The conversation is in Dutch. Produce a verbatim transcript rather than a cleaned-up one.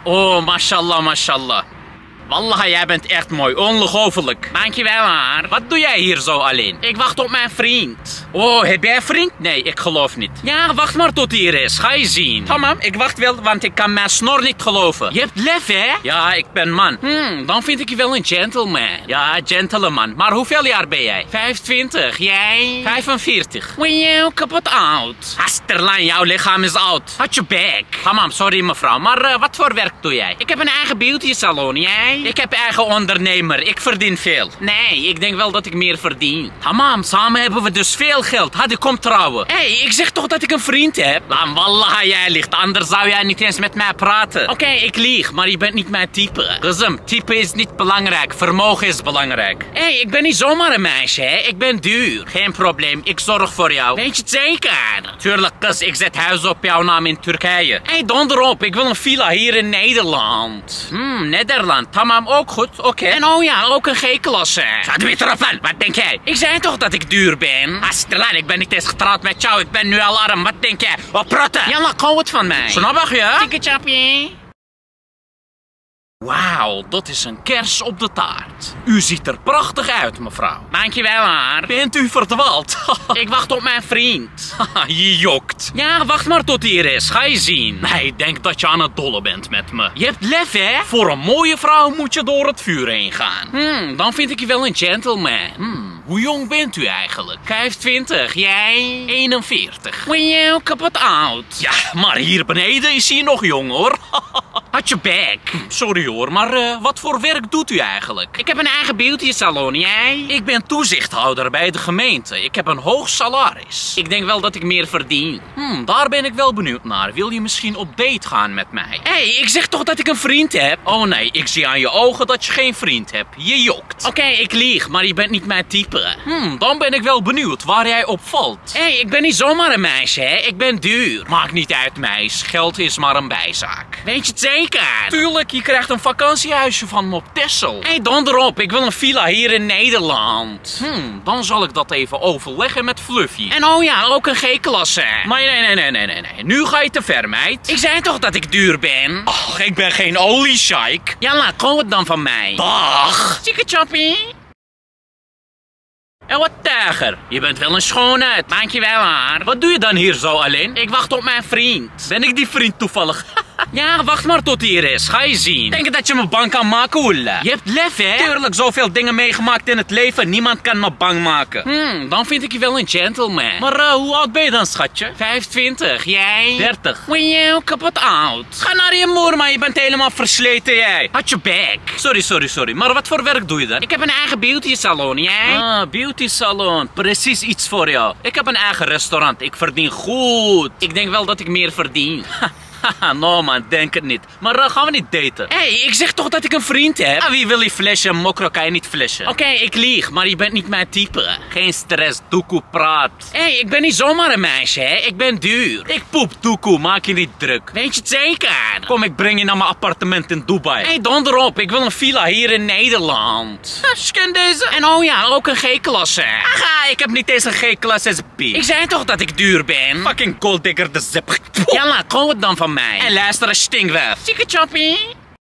Oh, mashallah, mashallah. Wallah, jij bent echt mooi. Ongelooflijk. Dankjewel, haar. Wat doe jij hier zo alleen? Ik wacht op mijn vriend. Oh, heb jij een vriend? Nee, ik geloof niet. Ja, wacht maar tot hij hier is. Ga je zien. Tamam, ik wacht wel, want ik kan mijn snor niet geloven. Je hebt lef, hè? Ja, ik ben man. Hmm, dan vind ik je wel een gentleman. Ja, gentleman. Maar hoeveel jaar ben jij? vijfentwintig. Jij? vijfenveertig. Wow, kapot oud. Asterlijn, jouw lichaam is oud. Had je bek. Tamam, sorry mevrouw. Maar uh, wat voor werk doe jij? Ik heb een eigen beauty salon. Jij? Ik heb eigen ondernemer. Ik verdien veel. Nee, ik denk wel dat ik meer verdien. Tamam, samen hebben we dus veel geld. Hadi, kom trouwen. Hé, hey, ik zeg toch dat ik een vriend heb? Lam, wallah, jij liegt. Anders zou jij niet eens met mij praten. Oké, okay, ik lieg, maar je bent niet mijn type. Gezum, type is niet belangrijk. Vermogen is belangrijk. Hé, hey, ik ben niet zomaar een meisje, hè. Ik ben duur. Geen probleem, ik zorg voor jou. Weet je het zeker? Tuurlijk, kus, ik zet huis op jouw naam in Turkije. Hé, hey, donder op. Ik wil een villa hier in Nederland. Hmm, Nederland. Tamam, ook goed, oké. Okay. En oh ja, ook een G-klasse. Gaat weer terug van, wat denk jij? Ik zei toch dat ik duur ben? Asterlaan, ik ben niet eens getrouwd met jou, ik ben nu al arm. Wat denk jij? Wat praten? Jalla, hou het van mij. Snap je? Tikkertjapje. Wauw, dat is een kers op de taart. U ziet er prachtig uit, mevrouw. Dankjewel, haar. Bent u verdwaald? Ik wacht op mijn vriend. Je jokt. Ja, wacht maar tot hij hier is. Ga je zien. Nee, ik denk dat je aan het dolle bent met me. Je hebt lef, hè? Voor een mooie vrouw moet je door het vuur heen gaan. Hmm, dan vind ik je wel een gentleman. Hmm, hoe jong bent u eigenlijk? vijfentwintig. Jij? eenenveertig. Wow, kapot oud. Ja, maar hier beneden is hij nog jong, hoor. Had je bek. Sorry hoor, maar uh, wat voor werk doet u eigenlijk? Ik heb een eigen beauty salon, jij? Ik ben toezichthouder bij de gemeente. Ik heb een hoog salaris. Ik denk wel dat ik meer verdien. Hmm, daar ben ik wel benieuwd naar. Wil je misschien op date gaan met mij? Hé, hey, ik zeg toch dat ik een vriend heb? Oh nee, ik zie aan je ogen dat je geen vriend hebt. Je jokt. Oké, okay, ik lieg, maar je bent niet mijn type. Hmm, dan ben ik wel benieuwd waar jij op valt. Hé, hey, ik ben niet zomaar een meisje, hè? Ik ben duur. Maakt niet uit, meis. Geld is maar een bijzaak. Weet je het zeker? Tuurlijk, je krijgt een vakantiehuisje van me op Texel. Hé, hey, donder op. Ik wil een villa hier in Nederland. Hmm, dan zal ik dat even overleggen met Fluffy. En oh ja, ook een G-klasse. Maar nee, nee, nee, nee, nee, nee. Nu ga je te ver, meid. Ik zei toch dat ik duur ben? Ach, ik ben geen oliesjeik. Ja, laat, kom het dan van mij. Dag. Chickachoppie. En wat tijger, je bent wel een schoonheid. Dankjewel, haar. Wat doe je dan hier zo alleen? Ik wacht op mijn vriend. Ben ik die vriend toevallig? Ja, wacht maar tot hij hier is. Ga je zien. Denk je dat je me bang kan maken, hoela? Je hebt lef, hè? Tuurlijk, zoveel dingen meegemaakt in het leven. Niemand kan me bang maken. Hmm, dan vind ik je wel een gentleman. Maar uh, hoe oud ben je dan, schatje? vijfentwintig. Jij? dertig. Wow, kapot oud. Ga naar je moeder, maar je bent helemaal versleten, jij. Had je bek. Sorry, sorry, sorry. Maar wat voor werk doe je dan? Ik heb een eigen beauty salon, jij? Ah, beauty salon. Precies iets voor jou. Ik heb een eigen restaurant. Ik verdien goed. Ik denk wel dat ik meer verdien. Haha, no man, denk het niet. Maar uh, gaan we niet daten? Hé, hey, ik zeg toch dat ik een vriend heb? Ah, wie wil je flashen? Mokro kan je niet flashen. Oké, okay, ik lieg, maar je bent niet mijn type. Geen stress, doekoe praat. Hé, hey, ik ben niet zomaar een meisje, hè? Ik ben duur. Ik poep doekoe, maak je niet druk. Weet je het zeker? Kom, ik breng je naar mijn appartement in Dubai. Hé, hey, donder op, ik wil een villa hier in Nederland. Ken deze? En oh ja, ook een G-klasse. Aha, ik heb niet eens een G-klasse B. Ik zei toch dat ik duur ben? Fucking golddigger de zip. Ja, laat, kom het dan van mij. En luister, stinkwijf. Chickachoppie.